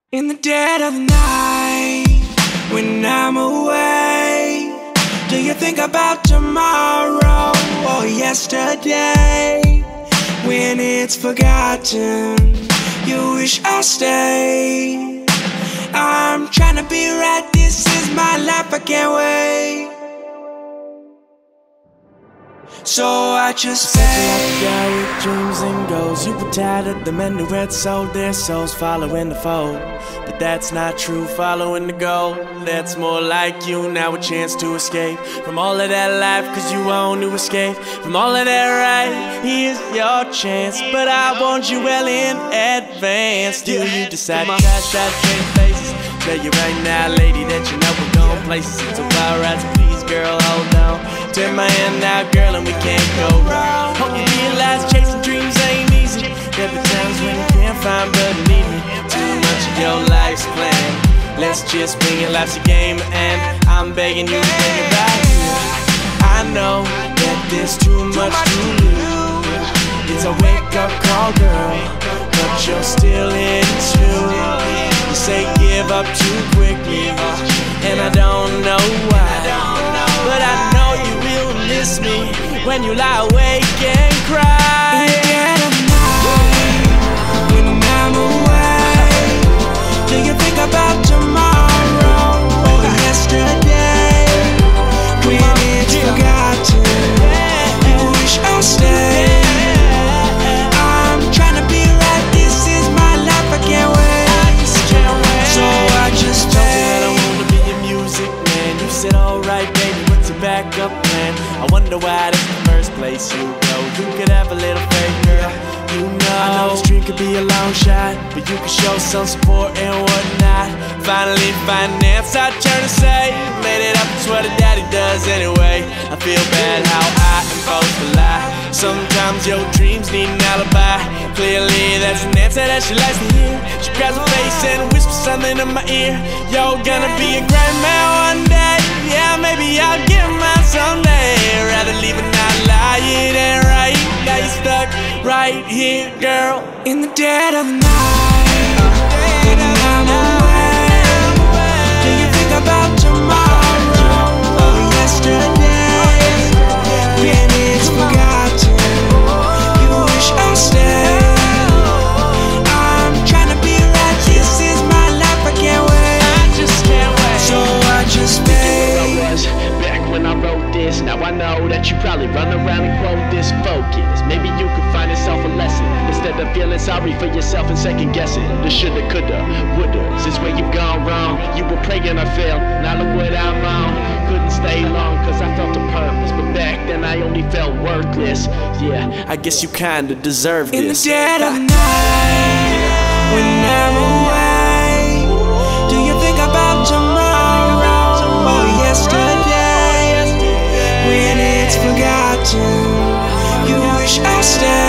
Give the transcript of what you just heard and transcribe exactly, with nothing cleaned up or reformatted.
In the dead of the night, when I'm away, do you think about tomorrow or yesterday? When it's forgotten, you wish I'll stay. I'm trying to be right, this is my life, I can't wait. So I just say, like a guy with dreams and goals. You were tired of the men who had sold their souls, following the fold. But that's not true, following the goal. That's more like you, now a chance to escape from all of that life, cause you want to escape from all of that, right? Here's your chance, but I want you well in advance. Till you decide to crash out train faces. Tell you right now, lady, that you know we're going places. So far right, so please, girl, hold on. Take my hand now, girl, and we can't go wrong. Hope you realize chasing dreams ain't easy. There'll be times when you can't find but need me. Too much of your life's planned. Let's just bring it, life's a game, and I'm begging you to bring it back here. I know that there's too much to lose. It's a wake-up call, girl, but you're still in too. You say give up too quickly, and I don't know why, but I know you will miss me when you lie awake and cry. in the dead of night, when I'm away, do you think about tomorrow or yesterday? When it's forgotten, you wish I'll stay. I'm trying to be right, this is my life, I can't wait. So I just Told you that I wanna be a music man. You said alright, baby, what's your backup plan? I wonder why that's the first place you go. You could have a little faith, girl, you know. I know this dream could be a long shot, but you could show some support and whatnot. Finally finance, I turn to say, made it up, it's what a daddy does anyway. I feel bad how I am supposed to lie. Sometimes your dreams need an alibi. Clearly that's an answer that she likes to hear. She grabs her face and whispers something in my ear. You're gonna be a great man one day. Yeah, maybe I'll get mine someday. Rather leave it not lie, it ain't right. Now you're stuck right here, girl. in the dead of the night, when I'm away, do you think about tomorrow or yesterday? When it's forgotten, you wish I'll stay. I'm trying to be right, this is my life, I can't wait. I just can't wait. So I just stay. Back when I wrote this, now I know that you probably run around and quote this focus. Maybe you could find yourself a lesson instead of feeling sorry for yourself and second guessing the shoulda, coulda, woulda. Since where you've gone wrong, you were praying I failed. Now look what I'm on. Couldn't stay long cause I felt a purpose, but back then I only felt worthless. Yeah, I guess you kinda deserve In the this. dead of night, when I'm away, do you think about tomorrow or yesterday? When it's forgotten, you wish I'll stay.